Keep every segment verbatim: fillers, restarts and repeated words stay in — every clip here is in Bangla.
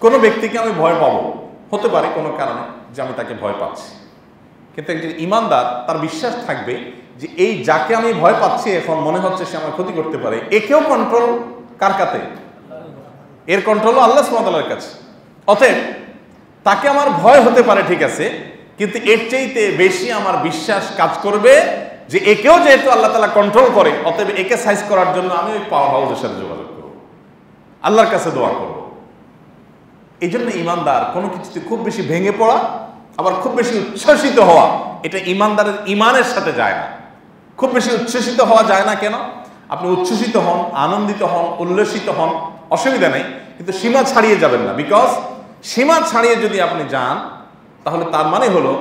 কোনো ব্যক্তিকে আমি ভয় পাবো, হতে পারে কোনো কারণে যে আমি তাকে ভয় পাচ্ছি, কিন্তু একজন ইমানদার তার বিশ্বাস থাকবে যে এই যাকে আমি ভয় পাচ্ছি এখন মনে হচ্ছে সে আমার ক্ষতি করতে পারে, একেও কন্ট্রোল কার কাছে? এর কন্ট্রোল আল্লাহ সুবহানাহু ওয়া তাআলার কাছে। অতএব তাকে আমার ভয় হতে পারে ঠিক আছে, কিন্তু এর চাইতে বেশি আমার বিশ্বাস কাজ করবে যে একেও যেহেতু আল্লাহ তাআলা কন্ট্রোল করে, অতএব একে সাইজ করার জন্য আমি ওই পাওয়ার হাউসের সাথে যোগাযোগ করব, আল্লাহর কাছে দোয়া করব। এই জন্য ইমানদার কোনো কিছুতে খুব বেশি ভেঙে পড়া আবার খুব বেশি উচ্ছ্বসিত হওয়া, এটা ইমানদারের ইমানের সাথে যায় না। খুব বেশি উচ্ছ্বসিত হওয়া যায় না কেন? আপনি উচ্ছ্বসিত হন, আনন্দিত হন, উল্লসিত হন, অসুবিধা নেই, কিন্তু সীমা ছাড়িয়ে যাবেন না। বিকজ সীমা ছাড়িয়ে যদি আপনি যান তাহলে তার মানে হলো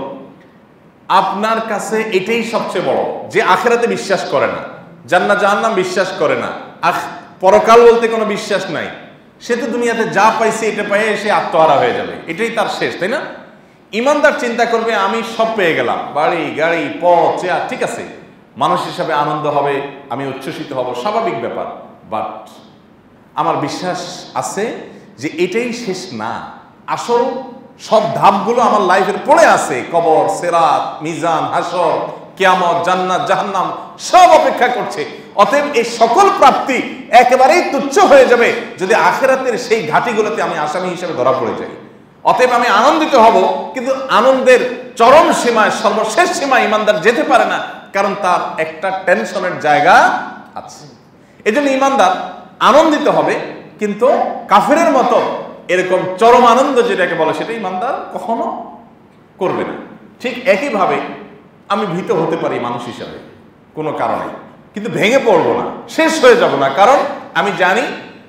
আপনার কাছে এটাই সবচেয়ে বড়, যে আখিরাতে বিশ্বাস করে না, জান্নাত জাহান্নাম বিশ্বাস করে না, আখ পরকাল বলতে কোনো বিশ্বাস নাই, সে তো দুনিয়াতে যা পাইছে এটা পেয়ে সে আত্মহারা হয়ে যাবে, এটাই তার শেষ, তাই না? ইমানদার চিন্তা করবে আমি সব পেয়ে গেলাম, বাড়ি গাড়ি পথ চেয়ার, ঠিক আছে, মানুষ হিসাবে আনন্দ হবে, আমি উচ্ছ্বসিত হব, স্বাভাবিক ব্যাপার, বাট আমার বিশ্বাস আছে যে এটাই শেষ না, আসল সব ধাপগুলো আমার লাইফের পড়ে আছে, কবর, সিরাত, মিজান, হাসর, কিয়ামত, জান্নাত জাহান্নাম সব অপেক্ষা করছে। অতএব এই সকল প্রাপ্তি একেবারেই তুচ্ছ হয়ে যাবে যদি আখিরাতের সেই ঘাটিগুলোতে আমি আসামি হিসেবে ধরা পড়ে যাই। অতএব আমি আনন্দিত হব, কিন্তু আনন্দের চরম সীমায় সর্বশেষ সীমায় ইমানদার যেতে পারে না, কারণ তার একটা টেনশনের জায়গা আছে। এজন্য ইমানদার আনন্দিত হবে, কিন্তু কাফেরের মতো এরকম চরম আনন্দ যেটাকে বলে সেটা ইমানদার কখনো করবে না। ঠিক একইভাবে আমি ভীত হতে পারি মানুষ হিসাবে কোনো কারণে, কিন্তু ভেঙে পড়বো না, শেষ হয়ে যাব না, কারণ আমি জানি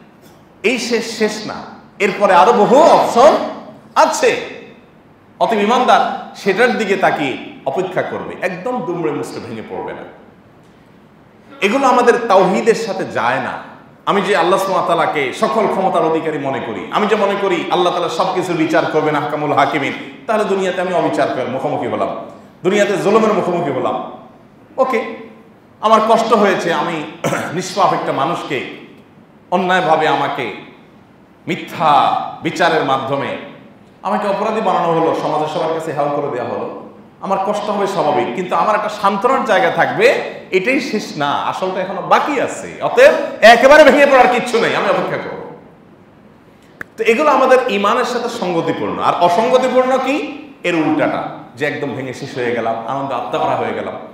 এই শেষ শেষ না, এরপরে আরো বহু অপশন আছে। অতএব ইমানদার সেটার দিকে তাকিয়ে অপেক্ষা করবে, একদম দুমড়ে মুচড়ে ভেঙে পড়বে না। এগুলো আমাদের তাওহীদের সাথে যায় না। আমি যে আল্লাহ সুবহানাহু ওয়া তাআলাকে সকল ক্ষমতার অধিকারী মনে করি, আমি যে মনে করি আল্লাহ তাআলা সবকিছু বিচার করবেন আহকামুল হাকিমিন, তাহলে দুনিয়াতে আমি অবিচার মুখোমুখি হলাম, দুনিয়াতে জুলুমের মুখোমুখি হলাম। ওকে, আমার কষ্ট হয়েছে, আমি নিষ্পাপ একটা মানুষকে অন্যায়ভাবে আমাকে মিথ্যা বিচারের মাধ্যমে আমাকে অপরাধী বানানো হলো, সমাজের সবার কাছে হেয় করে দেওয়া হলো, আমার কষ্ট হবে স্বাভাবিক, কিন্তু আমার একটা সান্ত্বনার জায়গা থাকবে, এটাই শেষ না, আসলটা এখনো বাকি আছে। অতএব একেবারে ভেঙে পড়ার কিচ্ছু নেই, আমি অপেক্ষা করব। তো এগুলো আমাদের ইমানের সাথে সঙ্গতিপূর্ণ। আর অসঙ্গতিপূর্ণ কি? এর উল্টাটা, যে একদম ভেঙে শেষ হয়ে গেলাম, আনন্দ আত্মহারা হয়ে গেলাম।